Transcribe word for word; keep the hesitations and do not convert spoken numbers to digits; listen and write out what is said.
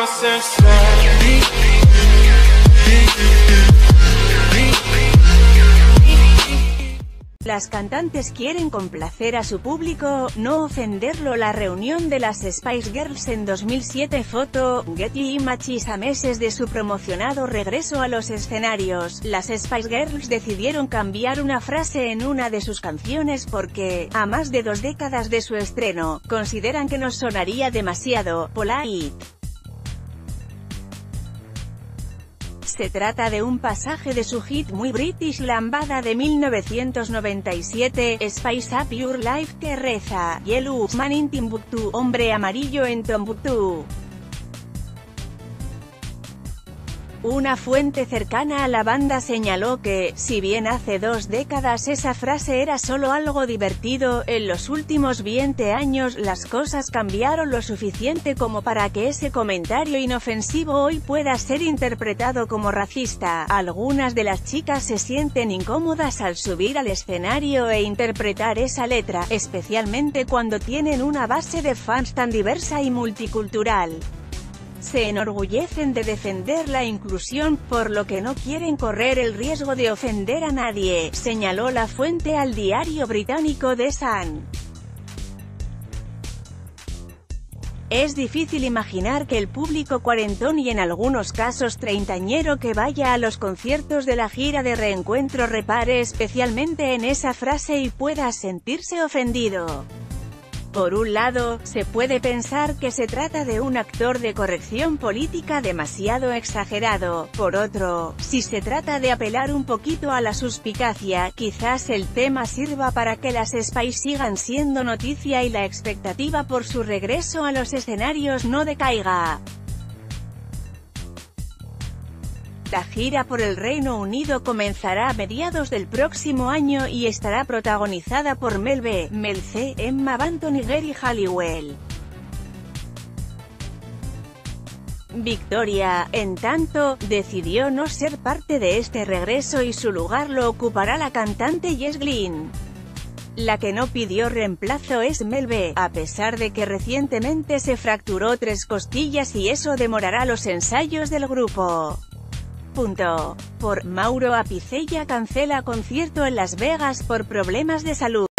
Las cantantes quieren complacer a su público, no ofenderlo. La reunión de las Spice Girls en dos mil siete. Foto, Getty Images. A meses de su promocionado regreso a los escenarios, las Spice Girls decidieron cambiar una frase en una de sus canciones porque, a más de dos décadas de su estreno, consideran que nos sonaría demasiado polite. Se trata de un pasaje de su hit muy british Lambada de mil novecientos noventa y siete, Spice Up Your Life, que reza: Yellow Man in Timbuktu, hombre amarillo en Tombuctú. Una fuente cercana a la banda señaló que, si bien hace dos décadas esa frase era solo algo divertido, en los últimos veinte años las cosas cambiaron lo suficiente como para que ese comentario inofensivo hoy pueda ser interpretado como racista. Algunas de las chicas se sienten incómodas al subir al escenario e interpretar esa letra, especialmente cuando tienen una base de fans tan diversa y multicultural. Se enorgullecen de defender la inclusión, por lo que no quieren correr el riesgo de ofender a nadie, señaló la fuente al diario británico The Sun. Es difícil imaginar que el público cuarentón y en algunos casos treintañero que vaya a los conciertos de la gira de reencuentro repare especialmente en esa frase y pueda sentirse ofendido. Por un lado, se puede pensar que se trata de un actor de corrección política demasiado exagerado. Por otro, si se trata de apelar un poquito a la suspicacia, quizás el tema sirva para que las Spice sigan siendo noticia y la expectativa por su regreso a los escenarios no decaiga. La gira por el Reino Unido comenzará a mediados del próximo año y estará protagonizada por Mel B, Mel C, Emma Bunton y Geri Halliwell. Victoria, en tanto, decidió no ser parte de este regreso y su lugar lo ocupará la cantante Jess Glynne. La que no pidió reemplazo es Mel B, a pesar de que recientemente se fracturó tres costillas y eso demorará los ensayos del grupo. Punto. Por Mauro Apicella cancela concierto en Las Vegas por problemas de salud.